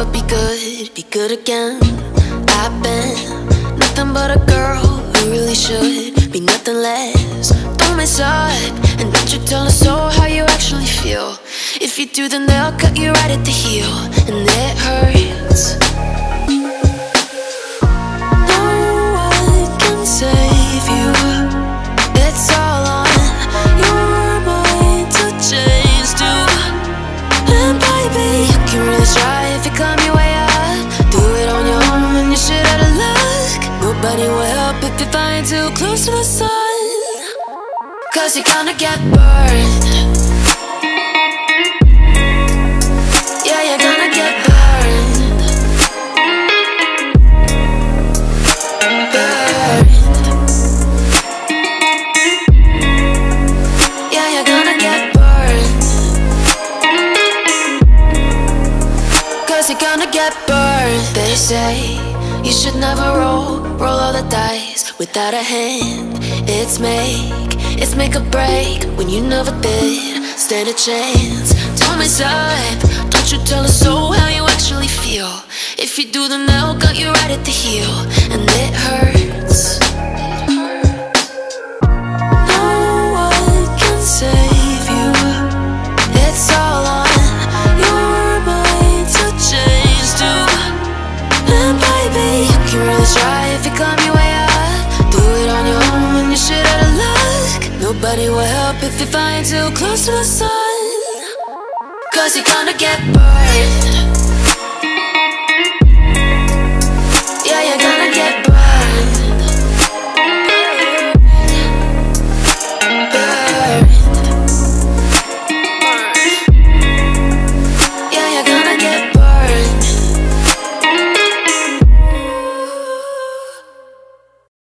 never be good again. I've been nothing but a girl who really should be nothing less. Don't mess up, and don't you tell us so how you actually feel. If you do, then they'll cut you right at the heel, and it hurts. No one can save you. It's all on your mind to change too. And baby, you can really try if you climb your way up. Do it on your own and you shit out of luck. Nobody will help if you find too close to the sun, 'cause you're gonna get burned. Yeah, you're gonna get burned. Burned. Yeah, you're gonna get burned. 'Cause you're gonna get burned. They say you should never roll all the dice without a hand. It's make or break when you never did stand a chance. Don't mess up, don't you tell us so how you actually feel. If you do, then they'll cut you right at the heel, and it hurts. No one can save you. It's all on your mind to change too. And baby, you can really try if you climb your way up. Do it on your own and you shit out of luck. Nobody will help if you find too close to the sun, 'cause you're gonna get burned.